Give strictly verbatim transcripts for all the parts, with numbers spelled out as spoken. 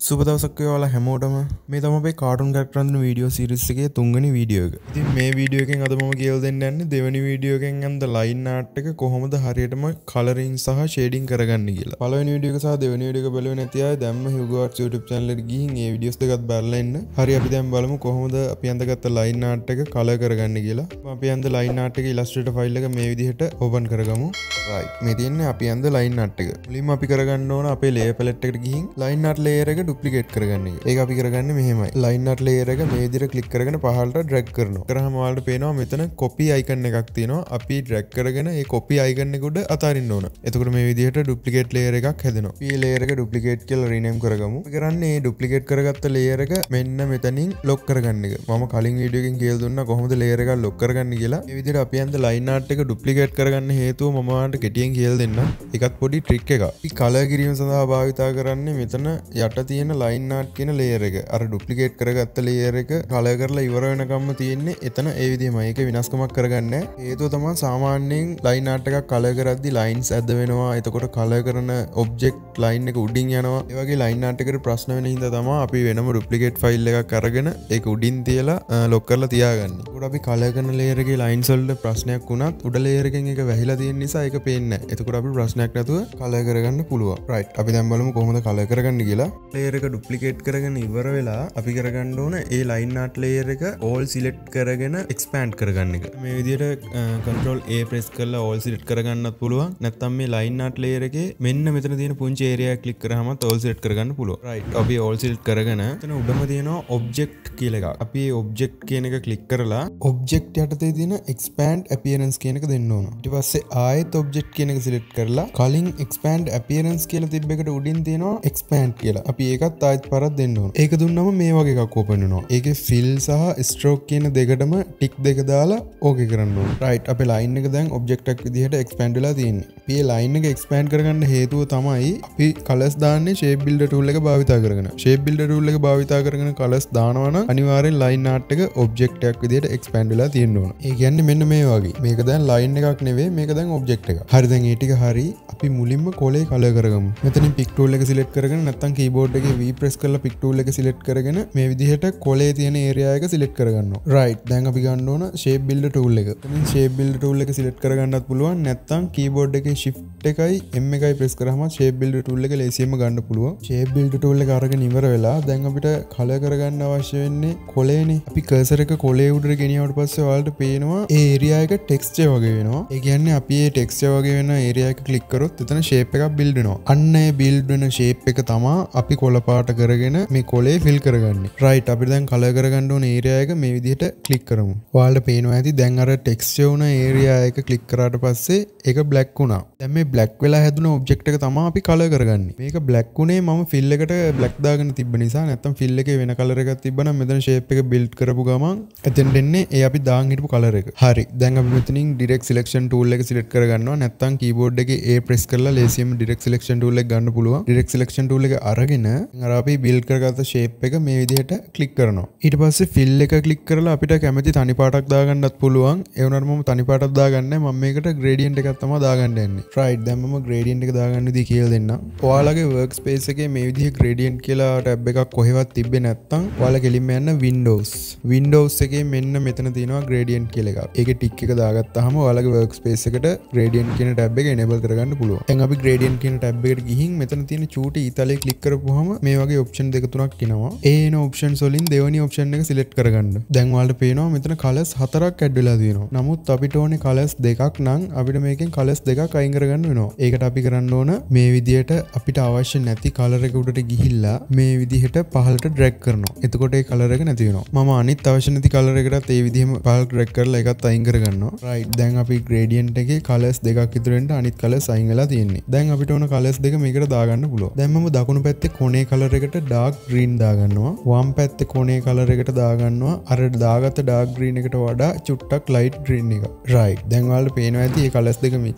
සුබ දවසක් ඔයාලා හැමෝටම. මේ තමයි අපේ කාටුන් කැරක්ටර් අඳින වීඩියෝ සීරීස් එකේ තුන්වෙනි වීඩියෝ එක. ඉතින් මේ වීඩියෝ එකෙන් අද මම කියලා දෙන්න යන්නේ දෙවෙනි වීඩියෝ එකෙන් අඳ ලයින් ආර්ට් එක කොහොමද හරියටම කලරින් සහ ෂේඩින් කරගන්න කියලා. පළවෙනි වීඩියෝ එක සහ දෙවෙනි වීඩියෝ එක බලුවේ නැති අය දැම්ම Hugo Arts YouTube channel එකට ගිහින් මේ වීඩියෝස් දෙකත් බලලා ඉන්න. හරි අපි දැන් බලමු කොහොමද අපි අඳගත්ත ලයින් ආර්ට් එක කලර් කරගන්න කියලා. අපි අඳ ලයින් ආර්ට් එකේ Illustrator file එක මේ විදිහට open කරගමු. right මේ තියෙන්නේ අපි අඳ ලයින් ආර්ට් එක. මුලින්ම අපි කරගන්න ඕන අපේ layer palette එකට ගිහින් ලයින් ආර්ට් layer එක duplicate කරගන්න. ඒක අපි කරගන්නේ මෙහෙමයි. ලයින් ආර්ට් layer එක මේ විදිහට ක්ලික් කරගෙන පහළට drag කරනවා. කරාම ඔයාලට පේනවා මෙතන copy icon එකක් තියෙනවා. අපි drag කරගෙන ඒ copy icon එක උඩ අතාරින්න ඕන. එතකොට මේ විදිහට duplicate layer එකක් හැදෙනවා. අපි මේ layer එක duplicate කියලා rename කරගමු. අපි කරන්නේ මේ duplicate කරගත්ත layer එක මෙන්න මෙතනින් lock කරගන්න එක. මම කලින් වීඩියෝ එකකින් කියලා දුන්නා කොහොමද layer එකක් lock කරගන්නේ කියලා. මේ විදිහට අපි අන්ද line art එක duplicate කරගන්න හේතුව මම ඔයාලට කෙටියෙන් කියලා දෙන්නම්. ඒකත් පොඩි trick එකක්. අපි color කිරීම සඳහා භාවිතා කරන්නේ මෙතන යට තියෙන line art කියන layer එක. අර duplicate කරගත්ත layer එක color කරලා ඉවර වෙනකම්ම තියෙන්නේ එතන ඒ විදිහමයි. ඒක විනාශකමක් කරගන්න නැහැ. හේතුව තමයි සාමාන්‍යයෙන් line art එකක් color කරද්දී lines ඇද වෙනවා. එතකොට color කරන object line එක උඩින් යනවා. ඒ වගේ line art එකට ප්‍රශ්න වෙන හින්දා තමයි අපි වෙනම duplicate file එකක් අරගෙන ඒක උඩින් තියලා lock කරලා තියාගන්නේ. ඒකට අපි color කරන layer එකේ lines වලට ප්‍රශ්නයක් වුණත් උඩ layer එකෙන් ඒක වැහිලා තියෙන නිසා ඒක පේන්නේ නැහැ. එතකොට අපි ප්‍රශ්නයක් නැතුව color කරගන්න පුළුවන්. right අපි දැන් බලමු කොහොමද color කරගන්නේ කියලා. layer එක duplicate කරගෙන ඉවර වෙලා අපි කරගන්න ඕන ඒ line art layer එක all select කරගෙන expand කරගන්න එක. මේ විදිහට control A press කරලා all select කරගන්නත් පුළුවන්. නැත්නම් මේ line art layer එකේ මෙන්න මෙතන තියෙන පුංචි area එක click කරාම all select කරගන්න පුළුවන්. right අපි all select කරගෙන එතන උඩම තියෙනවා object කියලා එකක්. අපි මේ object කියන එක click කරලා object යටතේ තියෙන expand appearance කියන එක දෙන්න ඕන. ඊට පස්සේ ආයෙත් object කියන එක select කරලා කලින් expand appearance කියලා තිබ්බ එකට උඩින් තියෙනවා expand කියලා. අපි ඒකත් ආයෙත් පාරක් දෙන්න ඕන. ඒක දුන්නම මේ වගේ එකක් open වෙනවා. ඒකේ fill සහ stroke කියන දෙකටම tick දෙක දාලා okay කරන්න ඕන. right අපේ line එක දැන් object එකක් විදිහට expand වෙලා තියෙන්නේ. අපි මේ line එක expand කරගන්න හේතුව තමයි අපි colors දාන්නේ shape builder tool එක භාවිතා කරගෙන. shape builder tool එක භාවිතා කරගෙන colors දානවා නම් අනිවාර්යෙන් line art එක object එකක් විදිහට expand වෙලා තියෙන්න ඕන. ඒ කියන්නේ මෙන්න මේ වගේ. මේක දැන් line එකක් නෙවෙයි මේක දැන් object එකක්. හරි දැන් මේ ටික හරි. අපි මුලින්ම කොලේ color කරගමු. මෙතනින් pick tool එක select කරගෙන නැත්නම් keyboard එකේ V press කරලා pick tool එක select කරගෙන මේ විදිහට කොලේ තියෙන area එක select කරගන්නවා. right දැන් අපි ගන්න ඕන shape builder tool එක. එතනින් shape builder tool එක select කරගන්නත් පුළුවන්. නැත්නම් keyboard එකේ shift එකයි M එකයි press කරාම shape builder tool එක ලේසියෙන්ම ගන්න පුළුවන්. shape builder tool එක අරගෙන ඉවර වෙලා දැන් අපිට color කරගන්න අවශ්‍ය වෙන්නේ කොලේනේ. අපි cursor එක කොලේ උඩට ගෙනියවට පස්සේ ඔයාලට පේනවා ඒ area එක texture වගේ වෙනවා. ඒ කියන්නේ අපි මේ texture වගේ වෙන area එක click කරොත් එතන shape එකක් build වෙනවා. අන්න ඒ build වෙන shape එක තමයි අපි කොළ පාට කරගෙන මේ කොලේ fill කරගන්නේ. right අපිට දැන් color කරගන්න ඕන area එක මේ විදිහට click කරමු. ඔයාලට පේනවා ඇති දැන් අර texture වුණ area එක click කරාට පස්සේ ඒක black වුණා. දැන් මේ black වෙලා හැදුන object එක තමයි අපි color කරගන්නේ. මේක black වුණේ මම fill එකට black දාගෙන තිබ්බ නිසා. නැත්තම් fill එකේ වෙන color එකක් තිබ්බනම් මෙතන shape එක build කරපු ගමන් එතෙන් දෙන්නේ ඒ අපි දාන් හිටපු color එක. හරි. දැන් අපි මෙතනින් direct selection tool එක select කරගන්නවා. නැත්තම් keyboard එකේ A press කරලා ලේසියෙන්ම direct selection tool එක ගන්න පුළුවන්. direct selection tool එක අරගෙන අර අපි build කරගත්ත shape එක මේ විදිහට click කරනවා. ඊට පස්සේ fill එක click කරලා අපිට කැමති තනි පාටක් දාගන්නත් පුළුවන්. ඒ වුණාට මම තනි පාටක් දාගන්නේ නැහැ. මම මේකට gradient එකක් තමයි දාගන්න යන්නේ. right දැන් මම gradient එක දාගන්න විදිහ කියලා දෙන්නම්. ඔයාලගේ workspace එකේ මේ විදිහේ gradient කියලා tab එකක් කොහෙවත් තිබ්බේ නැත්නම් ඔයාලා කෙලින්ම යන්න windows. windows එකේ මෙන්න මෙතන තියෙනවා gradient කියලා එකක්. ඒකේ tick එක දාගත්තාම ඔයාලගේ workspace එකට gradient කියන tab එක enable කරගන්න පුළුවන්. දැන් අපි gradient කියන tab එකට ගිහින් මෙතන තියෙන චූටි ඊතලයේ click කරපුවාම මේ වගේ option දෙක තුනක් එනවා. ඒ එන options වලින් දෙවෙනි option එක select කරගන්න. දැන් ඔයාලට පේනවා මෙතන colors හතරක් add වෙලා තියෙනවා. නමුත් අපිට ඕනේ colors දෙකක් නම් අපිට මේකෙන් colors දෙකක් අයින් කරගන්න වෙනවා. ඒකට අපි කරන්න ඕන මේ විදිහට අපිට අවශ්‍ය නැති color එක උඩට ගිහිල්ලා මේ විදිහට පහළට drag කරනවා. එතකොට ඒ color එක නැති වෙනවා. මම අනිත් අවශ්‍ය නැති color එකටත් ඒ විදිහම පහළට drag කරලා ඒකත් අයින් කරගන්නවා. right දැන් අපි gradient එකේ colors දෙකක් ඉතුරු වෙන්න අනිත් colors අයින් වෙලා තියෙන්නේ. දැන් අපිට ඕන colors දෙක මේකට දාගන්න පුළුවන්. දැන් මම දකුණු පැත්තේ කොනේ color එකට dark green දාගන්නවා. වම් පැත්තේ කොනේ color එකට දාගන්නවා. අර දාගත්ත dark green එකට වඩා චුට්ටක් light green එක. right දැන් ඔයාලට පේනවා ඇති මේ colors දෙක mix වෙලා ලස්සන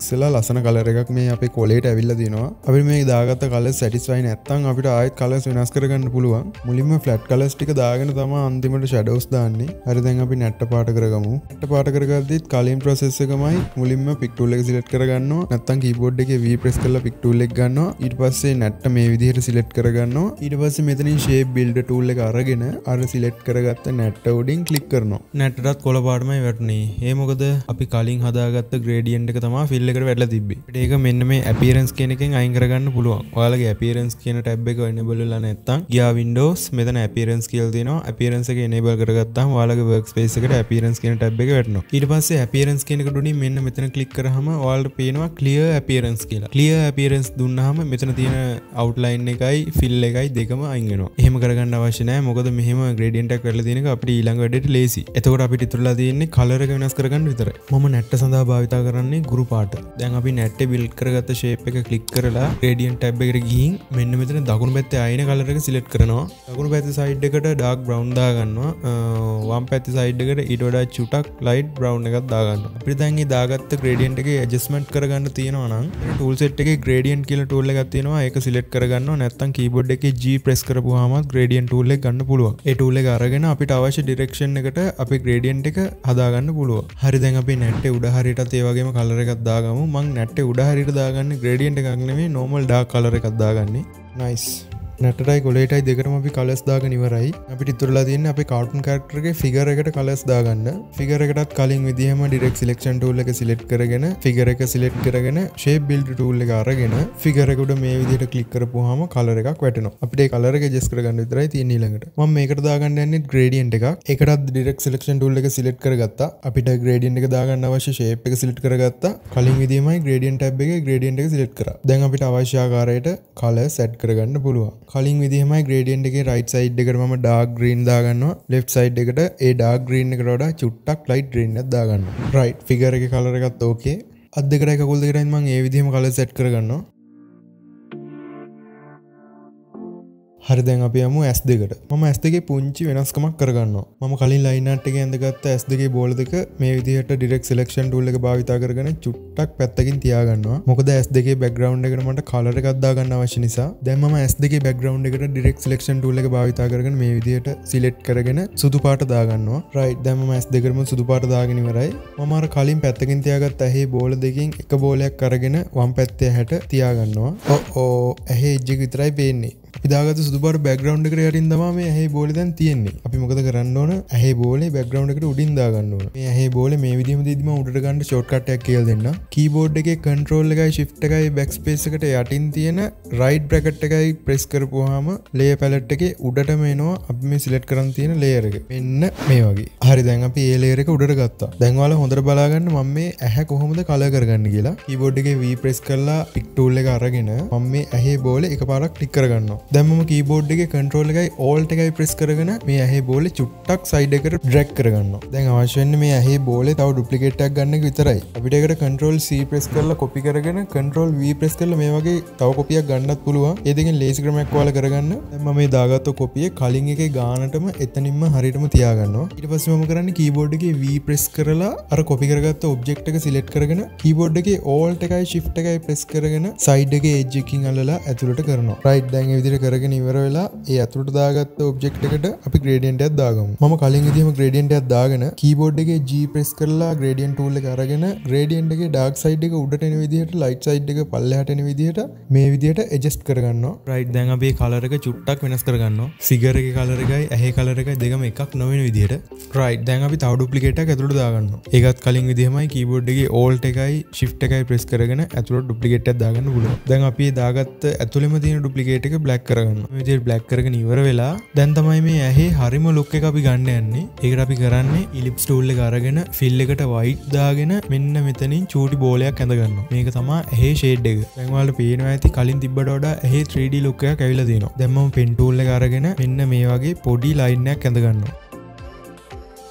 ලස්සන කලර් එකක් මේ අපේ කොලේට ඇවිල්ලා තියෙනවා. අපිට මේ දාගත්ත කලර් සැටිස්ෆයි නැත්නම් අපිට ආයෙත් කලර්ස් වෙනස් කරගන්න පුළුවන්. මුලින්ම ෆ්ලැට් කලර්ස් ටික දාගෙන තමයි අන්තිමට ෂැඩෝස් දාන්නේ. හරි දැන් අපි නැට්ට පාට කරගමු. නැට්ට පාට කරගද්දිත් කලින් ප්‍රොසෙස් එකමයි මුලින්ම පික් ටූල් එක සිලෙක්ට් කරගන්නවා. නැත්නම් කීබෝඩ් එකේ V ප්‍රෙස් කරලා පික් ටූල් එක ගන්නවා. ඊට පස්සේ නැට්ට මේ විදිහට සිලෙක්ට් කරගන්නවා. ඊට පස්සේ මෙතනින් ෂේප් බිල්ඩර් ටූල් එක අරගෙන අර සිලෙක්ට් කරගත්ත නැට්ට උඩින් ක්ලික් කරනවා. නැට්ටටත් කොළ පාටමයි වැටුනේ. ඒ මොකද අපි කලින් හදාගත්ත ග්‍රේඩියන්ට් එක තමයි ෆිල් එකට වැටලා තිබ්බේ. ඒක මෙන්න මේ appearance කියන එකෙන් අයින් කරගන්න පුළුවන්. ඔයාලගේ appearance කියන ටැබ් එක enable වෙලා නැත්නම් ගියා Windows මෙතන appearance කියලා තියෙනවා. appearance එක enable කරගත්තාම ඔයාලගේ workspace එකට appearance කියන ටැබ් එක වැටෙනවා. ඊට පස්සේ appearance කියන එකට උඩින් මෙන්න මෙතන ක්ලික් කරාම ඔයාලට පේනවා clear appearance කියලා. clear appearance දුන්නාම මෙතන තියෙන outline එකයි fill එකයි දෙකම අයින් වෙනවා. එහෙම කරගන්න අවශ්‍ය නැහැ. මොකද මෙහෙම gradient එකක් වැටලා තියෙන එක අපිට ඊළඟ වැඩේට ලේසි. එතකොට අපිට ඉතුරුලා තියෙන්නේ color එක වෙනස් කරගන්න විතරයි. මම නැට්ට සඳහා භාවිතා කරන්නේ ගුරු පාට. දැන් අපි නැට්ටේ build කරගත්ත shape එක click කරලා gradient tab එකට ගිහින් මෙන්න මෙතන දකුණු පැත්තේ ආයෙන color එක select කරනවා. දකුණු පැත්තේ side එකට dark brown දාගන්නවා. වම් පැත්තේ side එකට ඊට වඩා චුටක් light brown එකක් දාගන්නවා. අපිට දැන් මේ දාගත්ත gradient එකේ adjustment කරගන්න තියෙනවා නම් tool set එකේ gradient කියලා tool එකක් තියෙනවා. ඒක select කරගන්නවා. නැත්නම් keyboard එකේ G press කරපුවාම gradient tool එක ගන්න පුළුවන්. ඒ tool එක අරගෙන අපිට අවශ්‍ය direction එකට අපි gradient එක හදාගන්න පුළුවන්. හරි දැන් අපි නැට්ටේ උඩ හරියටත් ඒ වගේම කලර් එකක් දාගමු. මම නැට්ටේ උඩ හරියට දාගන්නේ gradient එකක් නෙමෙයි normal dark color එකක් දාගන්නේ. nice. නැට්ටටයි කොලේටයි දෙකටම අපි කලර්ස් දාගෙන ඉවරයි. අපිට ඉතුරුලා තියෙන්නේ අපේ කාටුන් කැරක්ටර් එකේ ෆිගර් එකට කලර්ස් දාගන්න. ෆිගර් එකටත් කලින් විදිහම direct selection tool එක select කරගෙන ෆිගර් එක select කරගෙන shape builder tool එක අරගෙන ෆිගර් එක උඩ මේ විදිහට click කරපුවාම කලර් එකක් වැටෙනවා. අපිට ඒ කලර් එක adjust කරගන්න විතරයි තියෙන්නේ ඊළඟට. මම මේකට දාගන්න යන්නේ gradient එකක්. ඒකටත් direct selection tool එක select කරගත්තා. අපිට gradient එක දාගන්න අවශ්‍ය shape එක select කරගත්තා. කලින් විදිහමයි gradient tab එකේ gradient එක select කරා. දැන් අපිට අවශ්‍ය ආකාරයට colours set කරගන්න පුළුවන්. කලින් විදිහමයි gradient එකේ right side එකට මම dark green දාගන්නවා. left side එකට ඒ dark green එකට වඩා චුට්ටක් light green එකක් දාගන්නවා. right figure එකේ color එකත් okay. අත් දෙකටයි කකුල් දෙකටයි මම මේ විදිහම color set කරගන්නවා. හරි දැන් අපි යමු S දෙකට. මම S දෙකේ පුංචි වෙනස්කමක් කරගන්නවා. මම කලින් line art එකේ ඇඳගත්ත S දෙකේ බෝල දෙක මේ විදිහට direct selection tool එක භාවිතා කරගෙන චුට්ටක් පැත්තකින් තියාගන්නවා. මොකද S දෙකේ background එකට මට color එකක් දාගන්න අවශ්‍ය නිසා. දැන් මම S දෙකේ background එකට direct selection tool එක භාවිතා කරගෙන මේ විදිහට select කරගෙන සුදු පාට දාගන්නවා. right දැන් මම S දෙකටම සුදු පාට දාගෙන ඉවරයි. මම අර කලින් පැත්තකින් තියාගත්ත ඇහි බෝල දෙකකින් එක බෝලයක් අරගෙන වම් පැත්තේ හැට තියාගන්නවා. ඔව් ඔව් ඇහි edge එක විතරයි පේන්නේ. අපි දාගත්ත සුදු පාට background එකට යටින් තමයි මේ ඇහි බෝලේ දැන් තියෙන්නේ. අපි මොකද කරන්න ඕන? ඇහි බෝලේ background එකට උඩින් දාගන්න ඕන. මේ ඇහි බෝලේ මේ විදිහම දීදි මම උඩට ගන්න shortcut එකක් කියලා දෙන්නම්. keyboard එකේ control එකයි shift එකයි backspace එකට යටින් තියෙන right bracket එකයි press කරපුවාම layer palette එකේ උඩටම එනවා අපි මේ select කරන් තියෙන layer එක. මෙන්න මේ වගේ. හරි දැන් අපි මේ layer එක උඩට ගත්තා. දැන් ඔයාලා හොඳට බලාගන්න මම මේ ඇහැ කොහොමද color කරගන්නේ කියලා. keyboard එකේ V press කරලා pick tool එක අරගෙන මම මේ ඇහි බෝලේ එකපාරක් click කරගන්නවා. දැන් මම keyboard එකේ control එකයි alt එකයි press කරගෙන මේ ඇහි බෝලේ චුට්ටක් side එකට drag කරගන්නවා. දැන් අවශ්‍ය වෙන්නේ මේ ඇහි බෝලේ තව duplicate එකක් ගන්න එක විතරයි. අපිට ඒකට control C press කරලා copy කරගෙන control V press කරලා මේ වගේ තව copy එකක් ගන්නත් පුළුවන්. ඒ දෙකෙන් lazy ක්‍රමයක් ඔයාලා කරගන්න. දැන් මම මේ දාගත්ත copy එක කලින් එකේ ගානටම එතනින්ම හරියටම තියාගන්නවා. ඊට පස්සේ මම කරන්නේ keyboard එකේ V press කරලා අර copy කරගත්ත object එක select කරගෙන keyboard එකේ alt එකයි shift එකයි press කරගෙන side එකේ edge එකකින් අල්ලලා ඇතුළට කරනවා. right දැන් මේ විදිහට කරගෙන ඉවර වෙලා ඒ අතුරට දාගත්ත ඔබ්ජෙක්ට් එකට අපි gradient එකක් දාගමු. මම කලින් විදිහම gradient එකක් දාගෙන keyboard එකේ G press කරලා gradient tool එක අරගෙන gradient එකේ dark side එක උඩට එන විදිහට light side එක පල්ලෙහාට එන විදිහට මේ විදිහට adjust කරගන්නවා. right දැන් අපි මේ color එක චුට්ටක් වෙනස් කරගන්නවා. figure එකේ color එකයි ඇහි color එකයි දෙකම එකක් නොවන විදිහට. right දැන් අපි තව duplicate එකක් ඇතුළට දාගන්නවා. ඒකත් කලින් විදිහමයි keyboard එකේ alt එකයි shift එකයි press කරගෙන ඇතුළට duplicate එකක් දාගන්න පුළුවන්. දැන් අපි මේ දාගත්ත ඇතුළෙම තියෙන duplicate එක black කරගන්නවා. මේ විදිහට black කරගෙන ඉවර වෙලා දැන් තමයි මේ ඇහි හරිම look එක අපි ගන්න යන්නේ. ඒකට අපි කරන්නේ ellipse tool එක අරගෙන fill එකට white දාගෙන මෙන්න මෙතනින් චූටි බෝලයක් ඇඳ ගන්නවා. මේක තමයි ඇහි shade එක. දැන් ඔයාලට පේනවා ඇති කලින් තිබ්බට වඩා ඇහි three D look එකක් ඇවිල්ලා තියෙනවා. දැන් මම pen tool එක අරගෙන මෙන්න මේ වගේ පොඩි line එකක් ඇඳ ගන්නවා.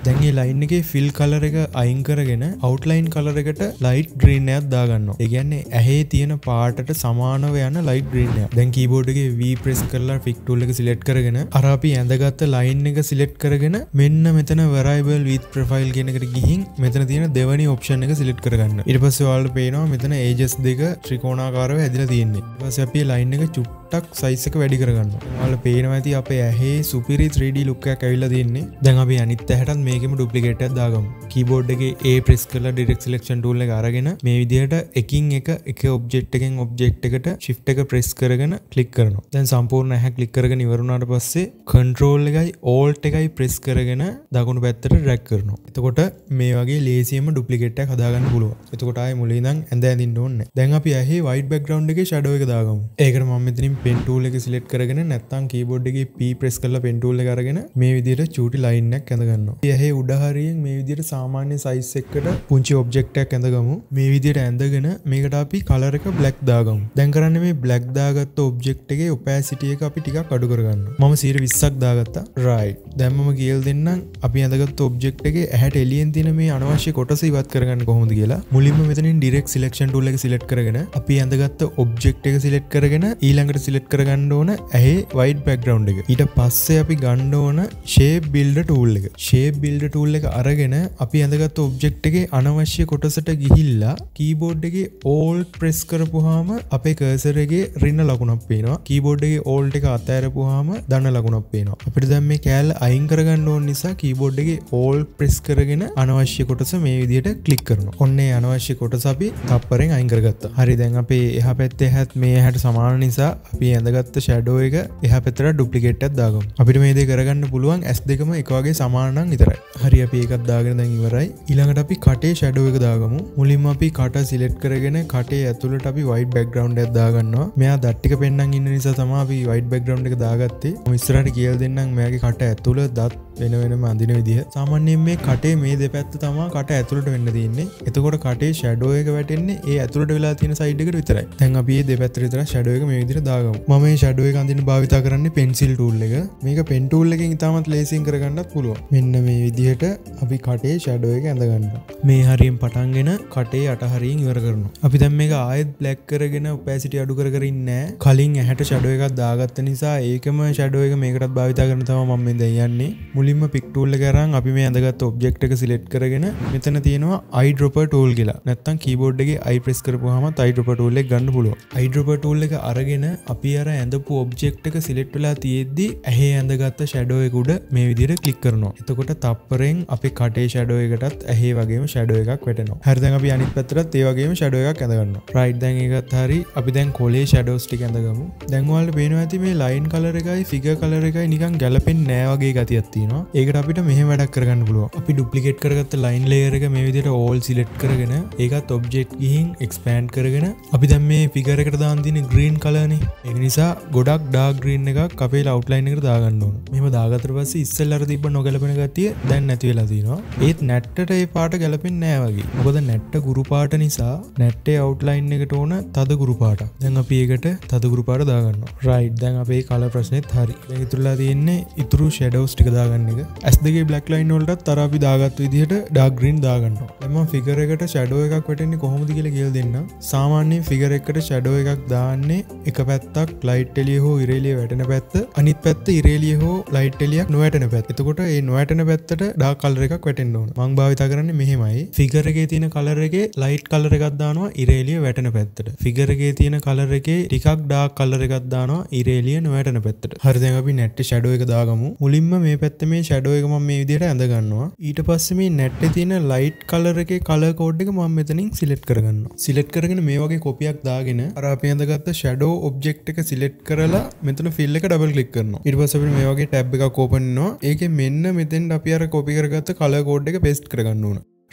දැන් මේ ලයින් එකේ ෆිල් කලර් එක අයින් කරගෙන අවුට්ලයින් කලර් එකට ලයිට් ග්‍රීන් එකක් දාගන්නවා. ඒ කියන්නේ ඇහි තියෙන පාටට සමානව යන ලයිට් ග්‍රීන් එකක්. දැන් කීබෝඩ් එකේ V ප්‍රෙස් කරලා ෆික් ටූල් එක සිලෙක්ට් කරගෙන අර අපි ඇඳගත්ත ලයින් එක සිලෙක්ට් කරගෙන මෙන්න මෙතන variable with profile කියන එකට ගිහින් මෙතන තියෙන දෙවැනි ඔප්ෂන් එක සිලෙක්ට් කරගන්න. ඊට පස්සේ ඔයාලට පේනවා මෙතන edges දෙක ත්‍රිකෝණාකාරව හැදිලා තියෙන්නේ. ඊට පස්සේ අපි ලයින් එක චුට්ටක් size එක වැඩි කරගන්නවා. ඔයාලට පේනවා ඇති අපේ ඇහි සුපිරි three D look එකක් ඇවිල්ලා තියෙන්නේ. දැන් අපි අනිත් ඇහැටත් මේකෙම duplicate එකක් දාගමු. කීබෝඩ් එකේ A press කරලා direct selection tool එක අරගෙන මේ විදිහට එකින් එක එක object එකෙන් object එකට shift එක press කරගෙන click කරනවා. දැන් සම්පූර්ණ ඇහැ click කරගෙන ඉවර වුණාට පස්සේ control එකයි alt එකයි press කරගෙන දකුණු පැත්තට drag කරනවා. එතකොට මේ වගේ ලේසියෙන්ම duplicate එකක් හදාගන්න පුළුවන්. එතකොට ආයේ මුලින් ඉඳන් ඇඳ ඇඳින්න ඕනේ නැහැ. දැන් අපි ඇහි white background එකේ shadow එක දාගමු. ඒකට මම මෙතනින් pen tool එක select කරගෙන නැත්නම් keyboard එකේ P press කරලා pen tool එක අරගෙන මේ විදිහට චූටි line එකක් ඇඳ ගන්නවා. ඇහි උඩ හරියෙන් මේ විදිහට සාමාන්‍ය size එකකට පුංචි object එකක් ඇඳගමු. මේ විදිහට ඇඳගෙන මේකට අපි color එක black දාගමු. දැන් කරන්නේ මේ black දාගත්ත object එකේ opacity එක අපි ටිකක් අඩු කරගන්නවා. මම one hundred twenty ක් දාගත්තා. right. දැන් මම කියලා දෙන්නම් අපි ඇඳගත්ත object එකේ ඇහැට එළියෙන් තියෙන මේ අනවශ්‍ය කොටස ඉවත් කරගන්න කොහොමද කියලා. මුලින්ම මෙතනින් direct selection tool එක select කරගෙන අපි ඇඳගත්ත object එක select කරගෙන ඊළඟට select කරගන්න ඕන ඇහි white background එක. ඊට පස්සේ අපි ගන්න ඕන shape builder tool එක. shape builder tool එක අරගෙන අපි ඇඳගත්ත object එකේ අනවශ්‍ය කොටසට ගිහිල්ලා keyboard එකේ alt press කරපුවාම අපේ cursor එකේ රින ලකුණක් පේනවා. keyboard එකේ alt එක අතහැරපුවාම ධන ලකුණක් පේනවා. අපිට දැන් මේ කෑල්ල අයින් කරගන්න ඕන නිසා keyboard එකේ alt press කරගෙන අනවශ්‍ය කොටස මේ විදිහට click කරනවා. ඔන්න ඒ අනවශ්‍ය කොටස අපි තප්පරෙන් අයින් කරගත්තා. හරි දැන් අපේ එහා පැත්තේ හැත් මේ හැට සමාන නිසා අපි ඇඳගත්ත shadow එක එහා පැත්තට duplicate එකක් දාගමු. අපිට මේ දේ කරගන්න පුළුවන් S දෙකම එක වගේ සමාන නම් විතරයි. හරි අපි ඒකත් දාගෙන දැන් ඉවරයි. ඊළඟට අපි කටේ shadow එක දාගමු. මුලින්ම අපි කට select කරගෙන කටේ ඇතුළට අපි white background එකක් දාගන්නවා. මෙයා දත් ටික පෙන්නන් ඉන්න නිසා තමයි අපි white background එක දාගත්තේ. මම ඉස්සරහට කියලා දෙන්නම් මෙයාගේ කට ඇතුළ දත් වෙන වෙනම අඳින විදිහ. සාමාන්‍යයෙන් මේ කටේ මේ දෙපැත්ත තමයි කට ඇතුළට වෙන්න තියෙන්නේ. එතකොට කටේ shadow එක වැටෙන්නේ ඒ ඇතුළට වෙලා තියෙන side එකට විතරයි. දැන් අපි මේ දෙපැත්තට විතර shadow එක මේ විදිහට දාගමු. මම මේ shadow එක අඳින්න භාවිතා කරන්නේ pencil tool එක. මේක pen tool එකෙන් ඉතාමත් ලේසියෙන් කරගන්නත් පුළුවන්. මෙන්න මේ විදිහට අපි කටේ shadow එක ඇඳ ගන්නවා. මේ හරියෙන් පටන්ගෙන කටේ යට හරියෙන් ඉවර කරනවා. අපි දැන් මේක ආයෙත් black කරගෙන opacity අඩු කර කර ඉන්නේ නැහැ. කලින් ඇහැට shadow එකක් දාගත්ත නිසා ඒකම shadow එක මේකටත් භාවිතා කරන තමයි මම මේ දැන් යන්නේ. මුලින්ම pick tool එක අරන් අපි මේ ඇඳගත්ත object එක select කරගෙන මෙතන තියෙනවා eyedropper tool කියලා. නැත්තම් keyboard එකේ eye press කරපුවාම eyedropper tool එක ගන්න පුළුවන්. eyedropper tool එක අරගෙන අපි අර ඇඳපු object එක select වෙලා තියෙද්දි ඇහි ඇඳගත්ත shadow එක උඩ මේ විදිහට click කරනවා. එතකොට තප්පරෙන් අපේ කටේ shadow එකටත් ඇහි වගේම shadow එකක් වැටෙනවා. හරි දැන් අපි අනිත් පැත්තටත් ඒ වගේම shadow එකක් ඇඳ ගන්නවා. right දැන් ඒකත් හරි. අපි දැන් කොලේ shadows ටික ඇඳගමු. දැන් ඔයාලට පේනවා ඇති මේ line color එකයි figure color එකයි නිකන් ගැලපෙන්නේ නැහැ වගේ ගතියක් තියෙනවා. ඒකට අපිට මෙහෙම වැඩක් කරගන්න පුළුවන්. අපි duplicate කරගත්ත line layer එක මේ විදිහට all select කරගෙන ඒකත් object ගිහින් expand කරගෙන අපි දැන් මේ figure එකට දාන්න තියෙන green color නේ. ඒක නිසා ගොඩක් dark green එකක් අපේ outline එකට දාගන්න ඕන. මෙහෙම දාගත්තට පස්සේ ඉස්සෙල්ලා අර තිබ්බ නොගැලපෙන ගතිය දැන් නැති වෙලා තියෙනවා. ඒත් නැට්ටට ඒ පාට ගැලපෙන්නේ නැහැ වගේ. මොකද නැට්ට ගුරු පාට නිසා නැට්ටේ outline එකට ඕන තද ගුරු පාටක්. දැන් අපි ඒකට තද ගුරු පාට දාගන්නවා. right දැන් අපේ color ප්‍රශ්නෙත් හරි. දැන් ඉතුරුලා තියෙන්නේ ඉතුරු shadows ටික දාගන්න එක. S දෙකේ black line වලටත් අර අපි දාගත්ත විදිහට dark green දාගන්නවා. දැන් මම figure එකට shadow එකක් වැටෙන්නේ කොහොමද කියලා කියලා දෙන්නම්. සාමාන්‍යයෙන් figure එකකට shadow එකක් දාන්නේ එක පැත්තක් light එළිය හෝ ඉර එළිය වැටෙන පැත්ත, අනිත් පැත්ත ඉර එළිය හෝ light එළියක් නොවැටෙන පැත්ත. එතකොට මේ නොවැටෙන පැත්තට dark color එකක් වැටෙන්න ඕන. මම භාවිතා කරන්නේ මෙහෙමයි. figure එකේ තියෙන color එකේ light color එකක් දානවා ඉර එළිය වැටෙන පැත්තට. figure එකේ තියෙන color එකේ ටිකක් dark color එකක් දානවා ඉර එළිය නොවැටෙන පැත්තට. හරි දැන් අපි net shadow එක දාගමු. මුලින්ම මේ පැත්තේ මේ shadow එක මම මේ විදිහට ඇඳ ගන්නවා. ඊට පස්සේ මේ net එකේ තියෙන light color එකේ color code එක මම මෙතනින් select කරගන්නවා. select කරගෙන මේ වගේ කොපියක් දාගෙන අර අපි ඇඳගත්ත shadow object එක select කරලා මෙතන fill එක double click කරනවා. ඊට පස්සේ අපිට මේ වගේ tab එකක් open වෙනවා. ඒකේ මෙන්න මෙතෙන් අපි අර copy කරගත්ත color code එක paste කරගන්න ඕන.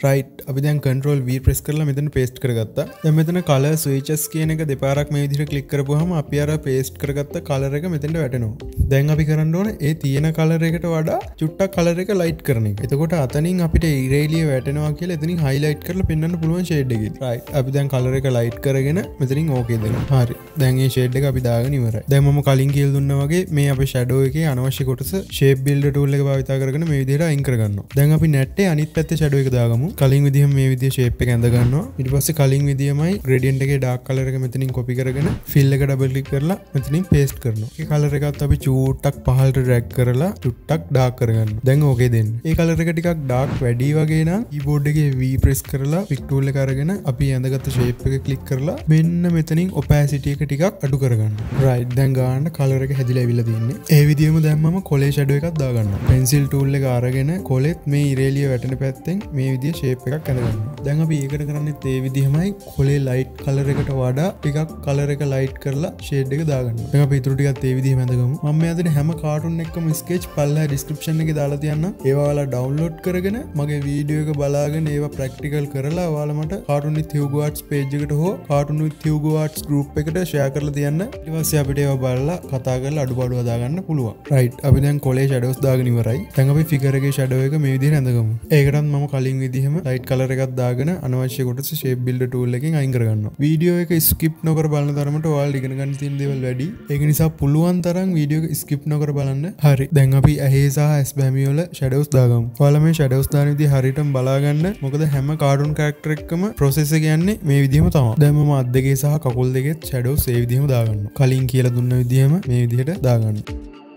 රයිට් අපි දැන් control V press කරලා මෙතන paste කරගත්තා. දැන් මෙතන color switches කියන එක දෙපාරක් මේ විදිහට click කරපුවාම අපි අර paste කරගත්ත color එක මෙතෙන්ට වැටෙනවා. දැන් අපි කරන්න ඕනේ ඒ තියෙන color එකට වඩා චුට්ටක් color එක light කරන එක. එතකොට අතනින් අපිට ඉරේලිය වැටෙනවා කියලා එතනින් highlight කරලා පෙන්වන්න පුළුවන් shade එකේ. right අපි දැන් color එක light කරගෙන මෙතනින් okay දෙනවා. හරි. දැන් මේ shade එක අපි දාගෙන ඉවරයි. දැන් මම කලින් කියලා දුන්නා වගේ මේ අපේ shadow එකේ අනවශ්‍ය කොටස shape builder tool එක භාවිත කරගෙන මේ විදිහට අයින් කරගන්නවා. දැන් අපි net අනිත් පැත්තේ shadow එක දාගමු. කලින් විදිහම මේ විදිහ shape එක ඇඳ ගන්නවා. ඊට පස්සේ කලින් විදිහමයි gradient එකේ dark color එක මෙතනින් copy කරගෙන fill එක double click කරලා මෙතනින් paste කරනවා. මේ color එකත් අපි චූට්ටක් පහළට drag කරලා චුට්ටක් dark කරගන්නවා. දැන් okay දෙන්න. මේ color එක ටිකක් dark වැඩි වගේ නම් keyboard එකේ V press කරලා pick tool එක අරගෙන අපි ඇඳගත්ත shape එක click කරලා මෙන්න මෙතනින් opacity එක ටිකක් අඩු කරගන්නවා. right දැන් ගන්න color එක හැදිලා ඇවිල්ලා තියෙන්නේ. ඒ විදිහම දැන් මම කොලේ shadow එකක් දාගන්නවා. pencil tool එක අරගෙන කොලෙත් මේ ඉරේලිය වැටෙන පැත්තෙන් මේ විදිහ shape එකක් ඇඳගන්නවා. දැන් අපි ඒකට කරන්නේ ඒ විදිහමයි කොලේ light color එකට වඩා ටිකක් color එක light කරලා shade එක දාගන්නවා. දැන් අපි ඊටු ටිකත් ඒ විදිහම ඇඳගමු. මම මේ අතේ හැම cartoon එකකම sketch පල්ලා description එකේ දාලා තියන්නම්. ඒවා ඔයාලා download කරගෙන මගේ වීඩියෝ එක බලාගෙන ඒවා practical කරලා ඔයාලා මට cartoon with Hugo Arts page එකට හෝ cartoon with Hugo Arts group එකට share කරලා තියන්න. ඊට පස්සේ අපිට ඒවා බලලා කතා කරලා අඩුපාඩු හදාගන්න පුළුවන්. right අපි දැන් කොලේ shadows දාගෙන ඉවරයි. දැන් අපි figure එකේ shadow එක මේ විදිහට ඇඳගමු. ඒකටත් මම කලින් විදිහම light color එකක් දාගෙන අනවශ්‍ය කොටස shape builder tool එකෙන් අයින් කරගන්නවා. වීඩියෝ එක skip නොකර බලන තරමට ඔයාලා ඉගෙන ගන්න තියෙන දේවල් වැඩි. ඒක නිසා පුළුවන් තරම් වීඩියෝ එක skip නොකර බලන්න. හරි. දැන් අපි ඇහි සහ ඇස් බැමි වල shadows දාගමු. ඔයාලා මේ shadows දාන විදිහ හරියටම බලා ගන්න. මොකද හැම cartoon character එකකම process එක යන්නේ මේ විදිහම තමයි. දැන් මම අත් දෙකේ සහ කකුල් දෙකේ shadows ඒ විදිහම දාගන්නවා. කලින් කියලා දුන්න විදිහම මේ විදිහට දාගන්නවා.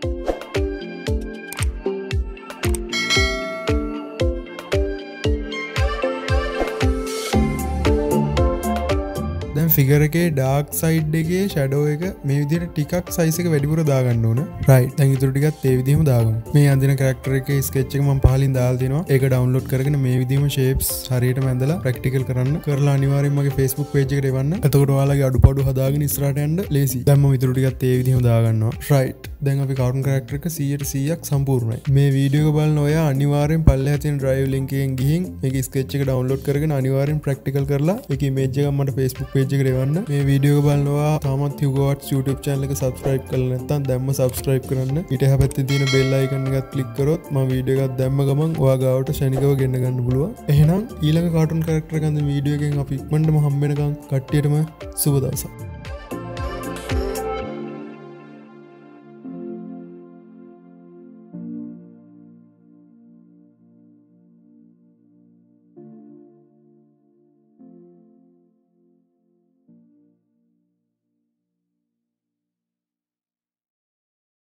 ෆිගර් එකේ ඩාර්ක් සයිඩ් එකේ ෂැඩෝ එක මේ විදිහට ටිකක් සයිස් එක වැඩිපුර දාගන්න ඕන. රයිට්. දැන් ඊටු ටිකත් ඒ විදිහම දාගමු. මේ අඳින කැරක්ටර් එකේ ස්කෙච් එක මම පහලින් දාලා තිනවා. ඒක ඩවුන්ලෝඩ් කරගෙන මේ විදිහම shapes හරියටම ඇඳලා ප්‍රැක්ටිකල් කරන්න. කරලා අනිවාර්යෙන්ම මගේ Facebook page එකට එවන්න. එතකොට ඔයාලගේ අඩුපාඩු හදාගෙන ඉස්සරහට යන්න ලේසි. දැන් මම ඊටු ටිකත් ඒ විදිහම දාගන්නවා. රයිට්. දැන් අපි cartoon character එක සීයට සීයක් සම්පූර්ණයි. මේ වීඩියෝ එක බලන ඔයා අනිවාර්යෙන් පල්ලෙහා තියෙන drive link එකෙන් ගිහින් මේකේ sketch එක download කරගෙන අනිවාර්යෙන් practical කරලා ඒකේ image එකක් මට Facebook page එකට එවන්න. මේ වීඩියෝ එක බලනවා තාමත් Hugo Arts YouTube channel එක subscribe කරලා නැත්නම් දැම්ම subscribe කරන්න. ඊට එහා පැත්තේ තියෙන bell icon එකත් click කරොත් මම වීඩියෝ එකක් දැම්ම ගමන් ඔයා ගාවට ශනිකව ගෙන්න ගන්න පුළුවන්. එහෙනම් ඊළඟ cartoon character එක ගන්න වීඩියෝ එකෙන් අපි ඉක්මනටම හම්බ වෙනකන් කට්ටියටම සුබ දවසක්.